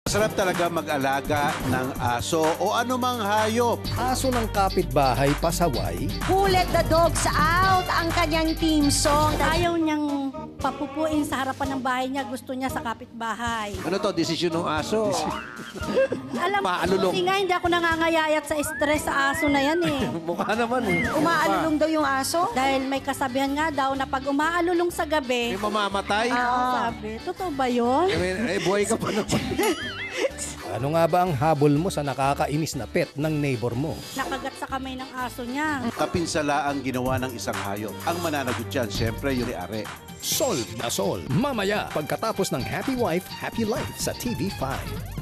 Sarap talaga mag-alaga ng aso o anumang hayop. Aso ng kapitbahay pasaway, Who let the dogs out? Ang kanyang team song. Ayaw niyang papupuin sa harapan ng bahay niya. Gusto niya sa kapitbahay. Ano to, desisyon ng aso? Alam Maalulong. Kasi nga, hindi ako nangangayayat sa stress sa aso na yan eh. Mukha naman eh. Umaalulong daw yung aso? Dahil may kasabihan nga daw na pag umaalulong sa gabi, May mamamatay? sabi, totoo ba yun? Buhay ka pa naman. ano nga ba ang habol mo sa nakakainis na pet ng neighbor mo? Nakagat sa kamay ng aso niya. Kapinsala ang ginawa ng isang hayop. Ang mananagot dyan, siyempre yung ari. Solve na solve. Mamaya, pagkatapos ng Happy Wife, Happy Life sa TV5.